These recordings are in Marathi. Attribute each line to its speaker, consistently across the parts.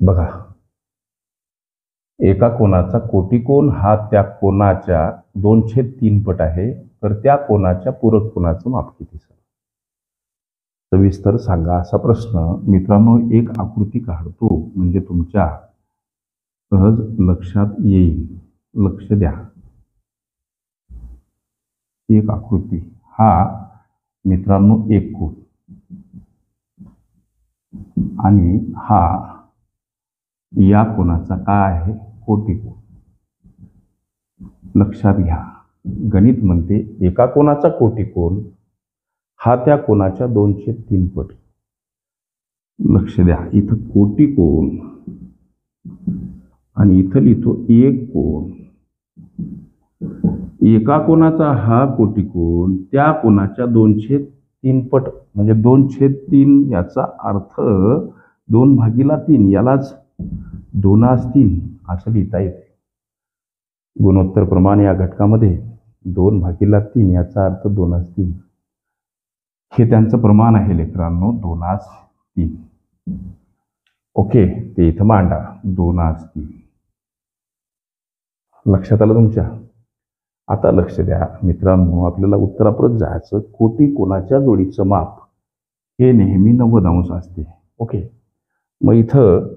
Speaker 1: बघा, एका कोनाचा कोटिकोन हा त्या कोनाच्या 2/3 पट आहे, तर त्या कोनाच्या पूरक कोनाचं माप किती? सविस्तर सांगा असा प्रश्न. मित्रांनो, एक आकृती काढतो म्हणजे तुमच्या सहज लक्षात येईल. लक्ष द्या. एक आकृती, हा मित्रांनो एक कोन आणि हा या कोनाचा काय आहे? कोटिकोन. लक्षात घ्या, गणित म्हणते एका कोनाचा कोटिकोन हा त्या कोनाच्या 2/3 पट. लक्ष द्या, इथं कोटिकोन आणि इथं लिहितो एक कोन. एका कोनाचा हा कोटिकोन त्या कोनाच्या 2/3 पट म्हणजे 2/3. याचा अर्थ 2/3. यालाच 2/3 असं लिहिता येते. गुणोत्तर प्रमाण या घटकामध्ये 2/3 याचा अर्थ 2/3. हे त्यांचं प्रमाण आहे लेकरांनो, 2/3. ओके, ते इथं मांडा 2/3. लक्षात आलं तुमच्या? आता लक्ष द्या मित्रांनो, आपल्याला उत्तराप्रत जायचं. कोटिकोनाच्या जोडीचं माप हे नेहमी 90 अंश असते. ओके, मग इथं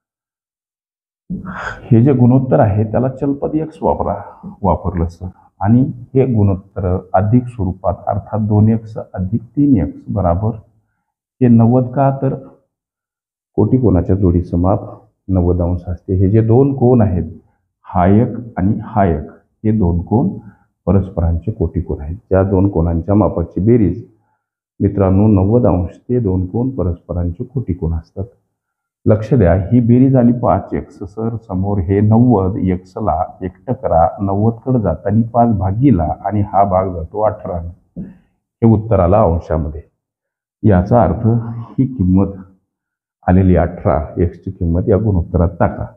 Speaker 1: हे जे गुणोत्तर आहे त्याला चलपद x वापरलं सर, आणि हे गुणोत्तर अधिक स्वरूपात अर्थात 2x अधिक 3x बराबर हे 90 का? तर कोटिकोनाच्या जोडीचं माप 90 अंश असते. हे जे दोन कोन आहेत, हा एक आणि हा एक, हे दोन कोन परस्परांचे कोटिकोन आहेत. त्या दोन कोनांच्या मापाची बेरीज मित्रांनो 90 अंश. ते दोन कोन परस्परांचे कोटिकोन असतात. लक्ष द्या, ही बेरीज आली 5x. सर समोर हे 90 x ला एकटं करा, 90 कडे जाताना 5 भागीला आणि हा भाग जातो 18. हे उत्तर आलं अंशामध्ये. याचा अर्थ ही किंमत आलेली 18 x ची किंमत या गुणोत्तरात टाका.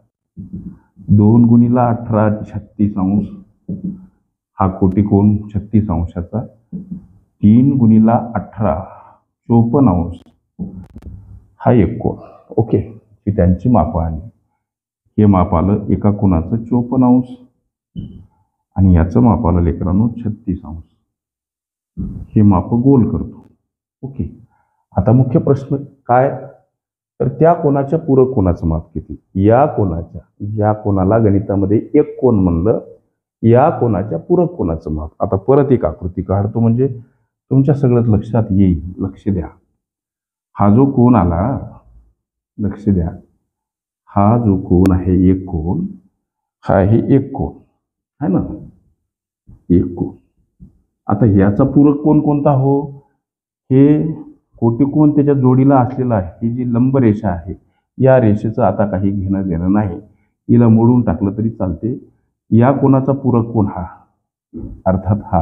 Speaker 1: 2 गुणिला 18 36 अंश. हा कोटिकोन 36 अंशाचा. 3 गुणिला 18 54 अंश. हा एक कोन. ओके, ही त्यांची मापं आली. हे माप आलं एका कोनाचं 54 अंश आणि याचं माप आलं लेकरांनो 36 अंश. हे माप गोल करतो. ओके, आता मुख्य प्रश्न काय? तर त्या कोनाच्या पूरक कोनाचं माप किती? या कोनाच्या, ज्या कोनाला गणितामध्ये एक कोन म्हणलं, या कोनाच्या पूरक कोनाचं माप. आता परत एक आकृती काढतो म्हणजे तुमच्या सगळंच लक्षात येईल. लक्ष द्या, हा जो कोन आला, लक्ष द्या, हा जो कोन आहे एक कोन, हा आहे एक कोन आहे ना, एक कोन. आता याचा पूरक कोन कोणता हो? हे कोटिकोन त्याच्या जोडीला असलेला आहे. ही जी लंब रेषा आहे, या रेषेचं आता काही घेणं देणं नाही. हिला मोडून टाकलं तरी चालते. या कोनाचा पूरक कोन हा, अर्थात हा.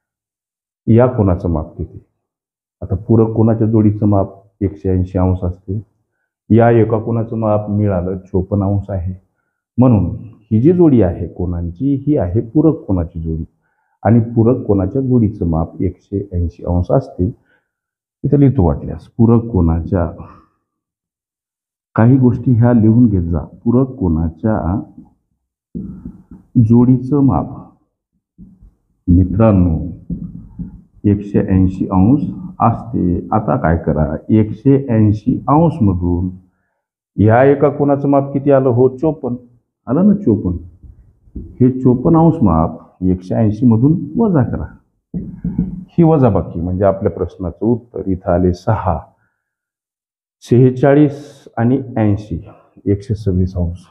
Speaker 1: या कोनाचं माप किती? आता पूरक कोनाच्या जोडीचं माप 180 अंश असते. या एका कोनाचं माप मिळालं 54 अंश आहे. म्हणून ही जी जोडी आहे कोनांची, ही आहे पूरक कोनाची जोडी. आणि पूरक कोनाच्या जोडीचं माप 180 अंश असते. इथं लिहितो वाटल्यास. पूरक कोनाच्या काही गोष्टी ह्या लिहून घेत जा. पूरक कोनाच्या जोडीचं माप मित्रांनो 180 अंश असते. आता काय करा, 180 अंश मधून या एका कोनाचं माप किती आलं हो? 54 आलं ना, 54. हे 54 अंश माप 180 मधून वजा करा. ही वजाबाकी म्हणजे आपल्या प्रश्नाचं उत्तर इथं आले 6. 46 आणि 80 126 अंश.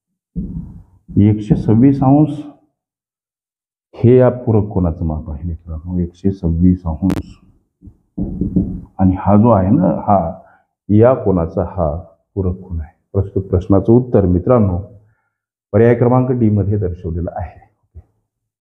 Speaker 1: 126 अंश हे या पूरक कोनाचं माप आहे मित्रांनो, 126 अंश. आणि हा जो आहे ना, हा या कोनाचा हा पूरक कोन आहे. प्रस्तुत प्रश्नाचं उत्तर मित्रांनो पर्याय क्रमांक डी मध्ये दर्शवलेलं आहे.